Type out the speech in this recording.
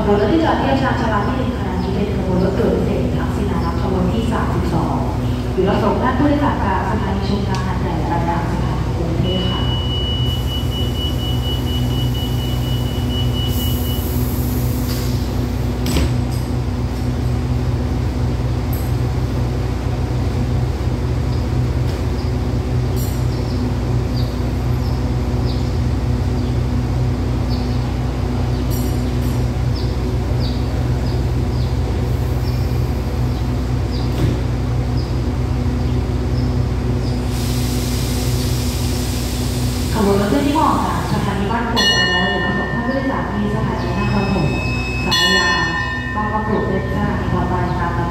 บวนรถที่จอดเทียบชานชาลาที่1ขณะนี้เป็นขบวนรถด่วนพิเศษทักษิณานับขบวนที่32หรือรับส่งท่านผู้โดยสารจากสถานีชุมทางหาดใหญ่ระดับสถานีกรุงเทพค่ะขบวนรถที่ออกจากสถานีบ้านโป่งไปแล้วหรือมาส่งท่านผู้โดยสารที่สถานีนครปฐมสายยาวบางประกงเป็นสถานีต่อไปตามลำ